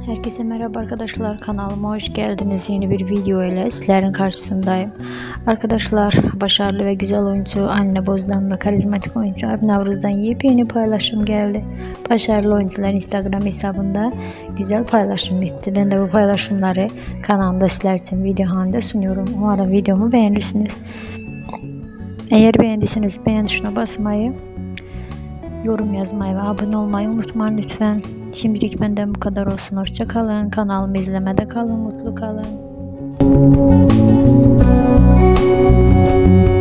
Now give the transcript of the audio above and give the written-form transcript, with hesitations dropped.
Herkese merhaba arkadaşlar, kanalıma hoş geldiniz. Yeni bir video ile sizlerin karşısındayım. Arkadaşlar, başarılı ve güzel oyuncu Anne Boz'dan ve karizmatik oyuncu Alp Navruz'dan yepyeni paylaşım geldi. Başarılı oyuncular Instagram hesabında güzel paylaşım etti. Ben de bu paylaşımları kanalımda sizler için video halinde sunuyorum. Umarım videomu beğenirsiniz. Eğer beğendiyseniz beğen tuşuna basmayı, yorum yazmayı ve abone olmayı unutmayın lütfen. Şimdilik benden bu kadar olsun. Hoşça kalın. Kanalımı izlemede kalın. Mutlu kalın.